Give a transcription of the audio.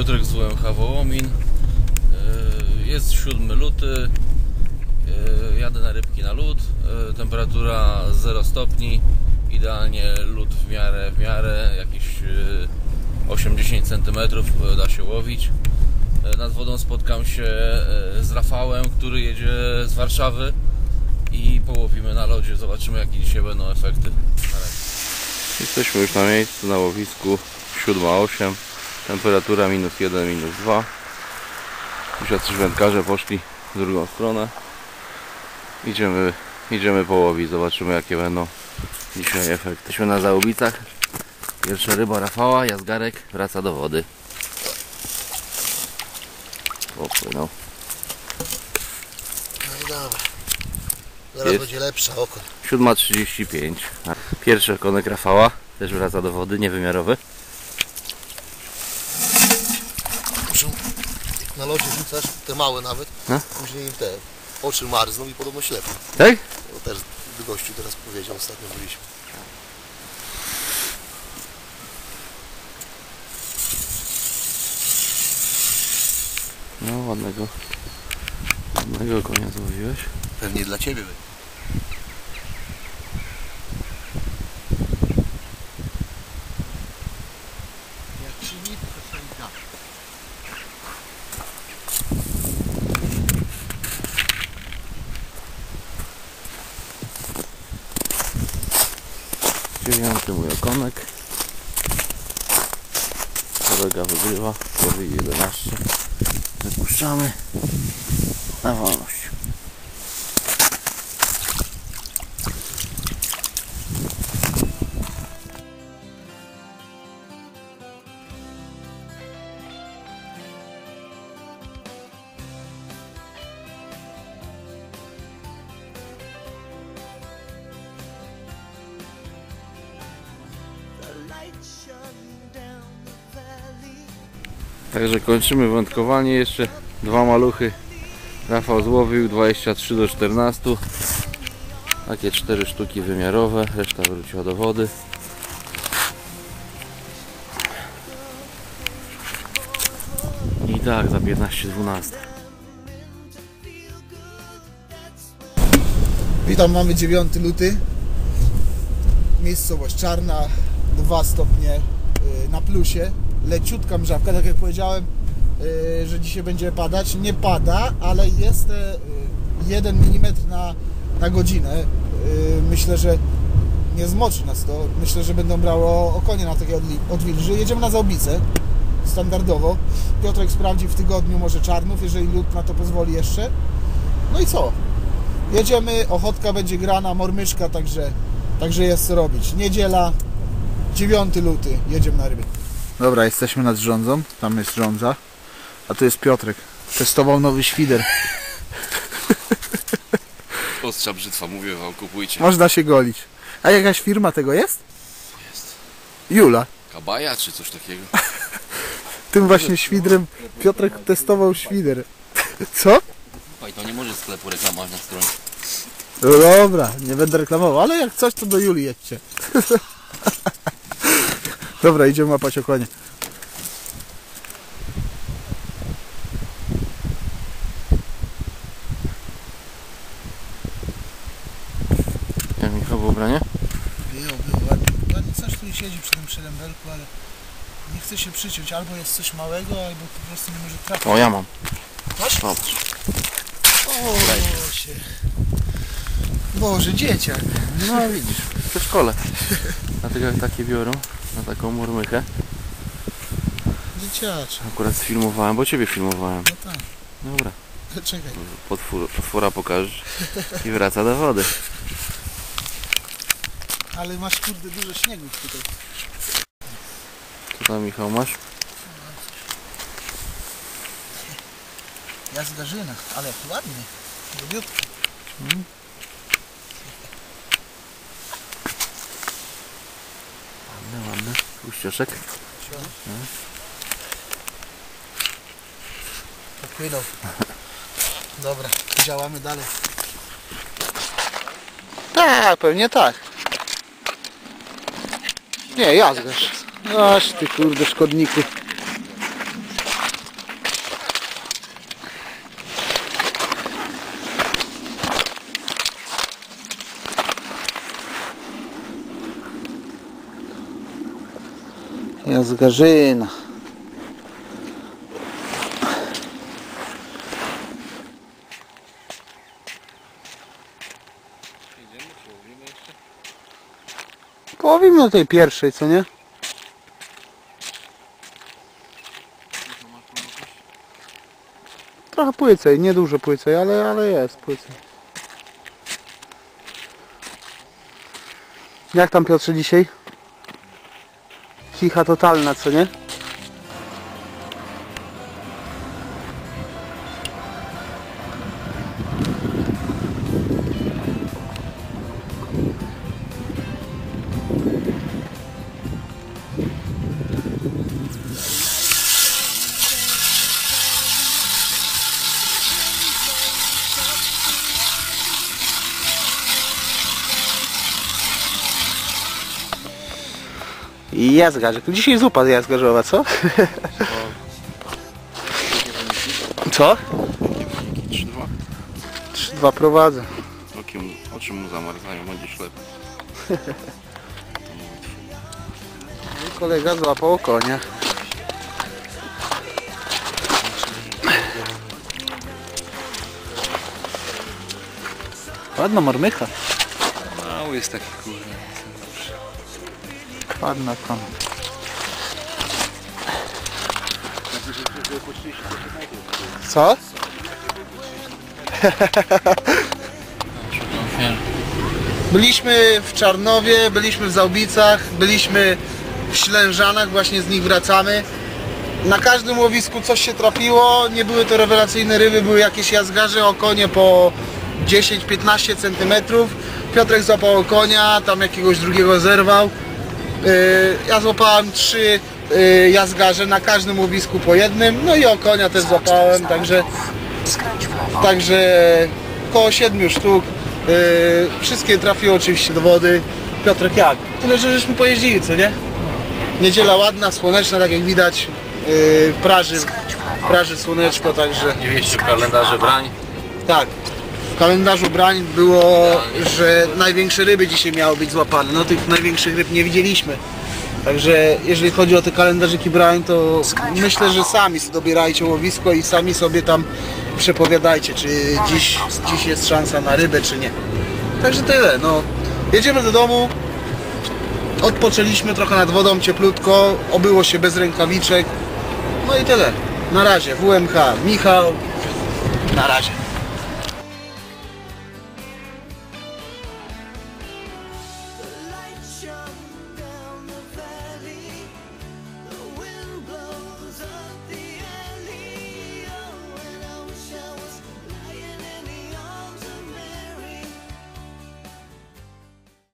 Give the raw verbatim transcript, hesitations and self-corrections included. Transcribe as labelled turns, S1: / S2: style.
S1: Piotrek z W M H Wołomin. Jest siódmy luty. Jadę na rybki na lód. Temperatura zero stopni. Idealnie lód w miarę, w miarę. Jakieś osiem do dziesięciu centymetrów da się łowić. Nad wodą spotkam się z Rafałem, który jedzie z Warszawy i połowimy na lodzie. Zobaczymy, jakie dzisiaj będą efekty. Jesteśmy już na miejscu, na łowisku. siódma osiem. Temperatura minus jeden, minus dwa. Już jacyś wędkarze poszli w drugą stronę. Idziemy, idziemy połowić. Zobaczymy, jakie będą dzisiaj efekty. Jesteśmy na Załubicach. Pierwsza ryba Rafała. Jazgarek wraca do wody. Popłynął.
S2: No i dobra. Zaraz
S1: Jest.
S2: będzie lepsza oko.
S1: siódma trzydzieści pięć. Pierwszy okonek Rafała. Też wraca do wody. Niewymiarowy.
S2: Muszę, jak na lodzie rzucasz, te małe nawet,
S1: no?
S2: Później im te oczy marzną i podobno ślepą.
S1: Tak?
S2: To też gościu teraz powiedział, ostatnio byliśmy.
S1: No ładnego, ładnego konia złowiłeś.
S2: Pewnie dla ciebie. Jak się nic, to się da.
S1: Dziewiąty mój okonek. Kolega wygrywa. Łowi jedenaście. Wypuszczamy na wolność. Także kończymy wędkowanie. Jeszcze dwa maluchy Rafał złowił, dwadzieścia trzy do czternastu. Takie cztery sztuki wymiarowe, reszta wróciła do wody. I tak za piętnaście dwanaście.
S3: Witam, mamy dziewiąty luty. Miejscowość Czarna, dwa stopnie na plusie. Leciutka mrzawka, tak jak powiedziałem, że dzisiaj będzie padać. Nie pada, ale jest jeden milimetr na, na godzinę. Myślę, że nie zmoczy nas to. Myślę, że będą brało okonie na takie odwilży. Jedziemy na Załubicę, standardowo. Piotrek sprawdzi w tygodniu może Czarnów, jeżeli lód na to pozwoli jeszcze. No i co? Jedziemy, ochotka będzie grana, mormyszka, także, także jest co robić. Niedziela, dziewiąty luty, jedziemy na ryby. Dobra, jesteśmy nad Żądzą, tam jest Żądza, a tu jest Piotrek. Testował nowy świder.
S1: Ostrza brzytwa, mówię wam, kupujcie.
S3: Można się golić. A jakaś firma tego jest?
S1: Jest.
S3: Jula.
S1: Kabaja czy coś takiego?
S3: Tym właśnie świdrem Piotrek testował świder. Co?
S1: Oj, to nie może sklepu reklamować na stronie.
S3: No dobra, nie będę reklamował, ale jak coś to do Julii jedźcie. Dobra, idziemy łapać okonie.
S1: Jak Michał w ubranie?
S3: Było, było ładnie. Ładnie coś tu siedzi przy tym przelębelku, ale nie chce się przyciąć. Albo jest coś małego, albo po prostu nie może trafić.
S1: O, ja mam.
S3: Masz?
S1: Popatrz.
S3: O, Boże. Boże, dzieciak.
S1: No widzisz, w przedszkole. Dlatego jak takie biorą, na taką murmychę.
S3: Dzieciaczek.
S1: Akurat sfilmowałem, bo ciebie filmowałem.
S3: No tak.
S1: Dobra.
S3: Czekaj.
S1: Potwór, potwora pokażesz i wraca do wody.
S3: Ale masz kurde dużo śniegu tutaj.
S1: Co tam, Michał, masz?
S3: Ja z Garzyna, ale jak ładnie. Lubiutko.
S1: Hmm. Ładny, ładny. Puścioszek. Hmm.
S3: Popłynął. Dobra, działamy dalej. Tak, pewnie tak. Nie, jazgasz. Aż ty kurde szkodniku. Jazgarzyna. Połowimy na tej pierwszej, co nie? Trochę płycej, nie dużo płycej, ale, ale jest płycej. Jak tam, Piotrze, dzisiaj? Cicha totalna, co nie? Jazgarzyk. Dzisiaj zupa jazgarzowa, co? Co?
S1: trzy dwa.
S3: trzy dwa prowadzę.
S1: Okiem, oczy mu zamarzają, będzie ślep.
S3: Kolega złapał konia. Ładna marmycha.
S1: Mały jest taki, kurde.
S3: Ładna tam. Co? Byliśmy w Czarnowie, byliśmy w Załbicach, byliśmy w Ślężanach, właśnie z nich wracamy. Na każdym łowisku coś się trafiło, nie były to rewelacyjne ryby, były jakieś jazgarze, okonie po dziesięć piętnaście centymetrów. Piotrek złapał okonia, tam jakiegoś drugiego zerwał. Ja złapałem trzy jazgarze, na każdym łowisku po jednym, no i okonia też złapałem, także, także około siedmiu sztuk. Wszystkie trafiły oczywiście do wody. Piotrek, jak? Tyle, że żeśmy pojeździli, co nie? Niedziela ładna, słoneczna, tak jak widać, praży, praży słoneczko, także...
S1: Nie wieści w kalendarze brań.
S3: Tak. W kalendarzu brań było, że największe ryby dzisiaj miały być złapane. No tych największych ryb nie widzieliśmy. Także jeżeli chodzi o te kalendarzyki brań, to myślę, że sami sobie dobierajcie łowisko i sami sobie tam przepowiadajcie, czy dziś, dziś jest szansa na rybę, czy nie. Także tyle. No, jedziemy do domu. Odpoczęliśmy trochę nad wodą, cieplutko. Obyło się bez rękawiczek. No i tyle. Na razie. W M H. Michał. Na razie.